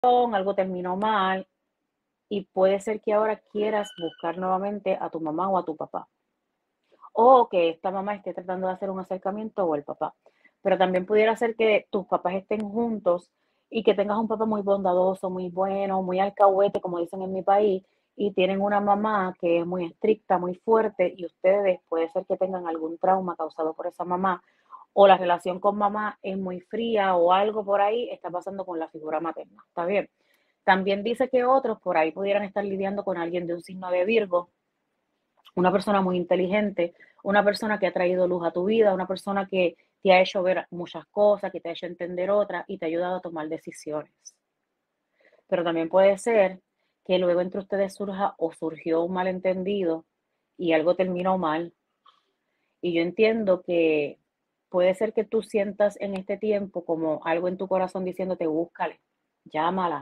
algo terminó mal y puede ser que ahora quieras buscar nuevamente a tu mamá o a tu papá. O que esta mamá esté tratando de hacer un acercamiento o el papá. Pero también pudiera ser que tus papás estén juntos y que tengas un papá muy bondadoso, muy bueno, muy alcahuete, como dicen en mi país, y tienen una mamá que es muy estricta, muy fuerte, y ustedes puede ser que tengan algún trauma causado por esa mamá, o la relación con mamá es muy fría o algo por ahí está pasando con la figura materna. ¿Está bien? También dice que otros por ahí pudieran estar lidiando con alguien de un signo de Virgo, una persona muy inteligente, una persona que ha traído luz a tu vida, una persona que te ha hecho ver muchas cosas, que te ha hecho entender otras y te ha ayudado a tomar decisiones. Pero también puede ser que luego entre ustedes surja o surgió un malentendido y algo terminó mal. Y yo entiendo que puede ser que tú sientas en este tiempo como algo en tu corazón diciéndote, búscale, llámala,